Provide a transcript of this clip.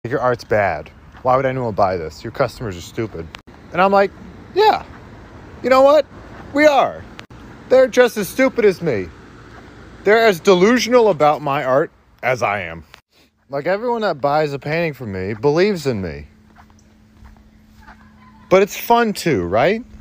your art's bad. Why would anyone buy this? Your customers are stupid. And I'm like, yeah, you know what? We are. They're just as stupid as me. They're as delusional about my art as I am. Like, everyone that buys a painting from me believes in me. But it's fun too, right?